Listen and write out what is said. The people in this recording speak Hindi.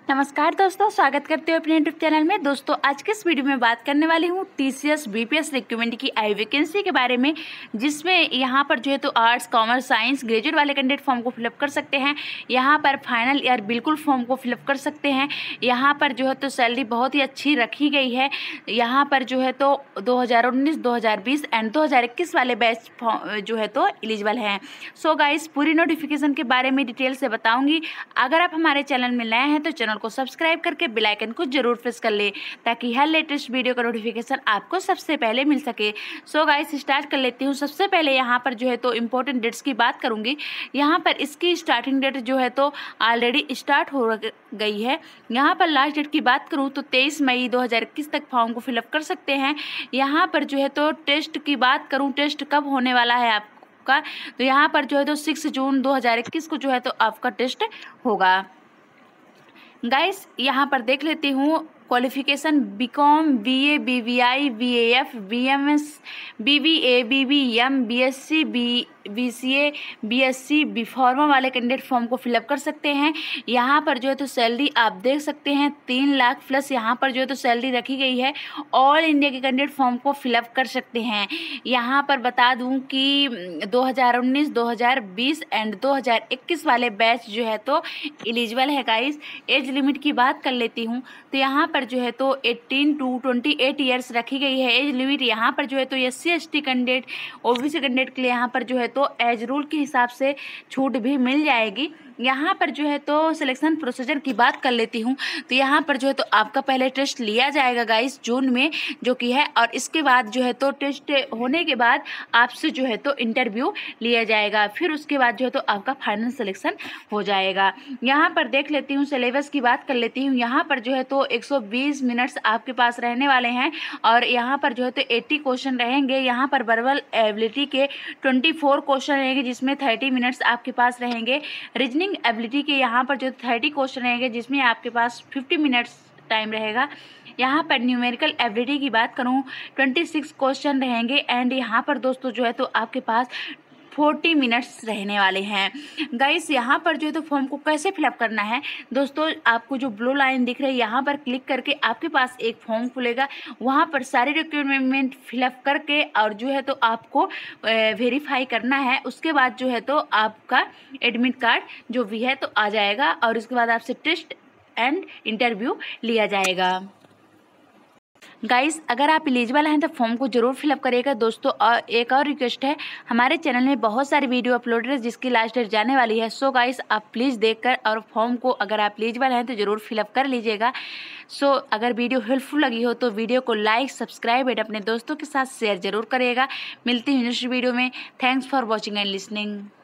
नमस्कार दोस्तों, स्वागत करते हो अपने यूट्यूब चैनल में। दोस्तों आज के इस वीडियो में बात करने वाली हूँ टीसीएस बीपीएस रिक्रूटमेंट की आई वैकेंसी के बारे में, जिसमें यहाँ पर जो है तो आर्ट्स, कॉमर्स, साइंस, ग्रेजुएट वाले कैंडिडेट फॉर्म को फिलअप कर सकते हैं। यहाँ पर फाइनल ईयर बिल्कुल फॉर्म को फिलअप कर सकते हैं। यहाँ पर जो है तो सैलरी बहुत ही अच्छी रखी गई है। यहाँ पर जो है तो 2019, 2020 एंड 2021 वाले बैच जो है तो एलिजिबल हैं। सो गाइस, पूरी नोटिफिकेशन के बारे में डिटेल से बताऊँगी। अगर आप हमारे चैनल में नए हैं तो चैनल को सब्सक्राइब करके बेल आइकन को जरूर प्रेस कर ले, ताकि हर लेटेस्ट वीडियो का नोटिफिकेशन आपको सबसे पहले मिल सके। सो गाइस, स्टार्ट कर लेती हूँ। सबसे पहले यहाँ पर जो है तो इम्पोर्टेंट डेट्स की बात करूँगी। यहाँ पर इसकी स्टार्टिंग डेट जो है तो ऑलरेडी स्टार्ट हो गई है। यहाँ पर लास्ट डेट की बात करूँ तो 23 मई 2021 तक फॉर्म को फिलअप कर सकते हैं। यहाँ पर जो है तो टेस्ट की बात करूँ, टेस्ट कब होने वाला है आपका, तो यहाँ पर जो है तो 6 जून 2021 को जो है तो आपका टेस्ट होगा। गाइस यहाँ पर देख लेती हूँ qualification BCom, BA, BBI, BAF, BMS, BBA, BBM, BSc, BCA, BSc, BPharma वाले कैंडिडेट फॉर्म को फिलअप कर सकते हैं। यहाँ पर जो है तो सैलरी आप देख सकते हैं 3 लाख प्लस यहाँ पर जो है तो सैलरी रखी गई है। ऑल इंडिया के कैंडिडेट फॉर्म को फिलअप कर सकते हैं। यहाँ पर बता दूँ कि 2019, 2020 एंड 2021 वाले बैच जो है तो एलिजिबल है। गाइस, एज लिमिट की बात कर लेती हूँ तो यहाँ पर जो है तो 18 to 28 ईयर्स रखी गई है एज लिमिट। यहाँ पर जो है तो SC ST candidate, OBC candidate के लिए यहाँ पर जो है तो एज रूल के हिसाब से छूट भी मिल जाएगी। यहाँ पर जो है तो सिलेक्शन प्रोसीजर की बात कर लेती हूँ तो यहाँ पर जो है तो आपका पहले टेस्ट लिया जाएगा गाइस जून में, जो कि है, और इसके बाद जो है तो टेस्ट होने के बाद आपसे जो है तो इंटरव्यू लिया जाएगा। फिर उसके बाद जो है तो आपका फाइनल सिलेक्शन हो जाएगा। यहाँ पर देख लेती हूँ, सिलेबस की बात कर लेती हूँ। यहाँ पर जो है तो 120 मिनट्स आपके पास रहने वाले हैं और यहाँ पर जो है तो 80 क्वेश्चन रहेंगे। यहाँ पर वर्बल एबिलिटी के 24 क्वेश्चन रहेंगे, जिसमें 30 मिनट्स आपके पास रहेंगे। रीजनिंग एबिलिटी के यहाँ पर जो 30 क्वेश्चन रहेंगे, जिसमें आपके पास 50 मिनट्स टाइम रहेगा। यहाँ पर न्यूमेरिकल एबिलिटी की बात करूँ 26 क्वेश्चन रहेंगे एंड यहाँ पर दोस्तों जो है तो आपके पास 40 मिनट्स रहने वाले हैं। गाइस, यहाँ पर जो है तो फॉर्म को कैसे फिलअप करना है दोस्तों, आपको जो ब्लू लाइन दिख रही है यहाँ पर क्लिक करके आपके पास एक फॉर्म खुलेगा। वहाँ पर सारे रिक्वायरमेंट फिलअप करके और जो है तो आपको वेरीफाई करना है। उसके बाद जो है तो आपका एडमिट कार्ड जो भी है तो आ जाएगा और उसके बाद आपसे टेस्ट एंड इंटरव्यू लिया जाएगा। गाइस, अगर आप एलिजिबल हैं तो फॉर्म को जरूर फिलअप करिएगा। दोस्तों एक और रिक्वेस्ट है, हमारे चैनल में बहुत सारी वीडियो अपलोड है जिसकी लास्ट डेट जाने वाली है। सो गाइस, आप प्लीज़ देखकर और फॉर्म को अगर आप एलिजिबल हैं तो ज़रूर फिलअप कर लीजिएगा। सो अगर वीडियो हेल्पफुल लगी हो तो वीडियो को लाइक, सब्सक्राइब एंड अपने दोस्तों के साथ शेयर जरूर करिएगा। मिलती हूँ नेक्स्ट वीडियो में। Thanks for watching and listening.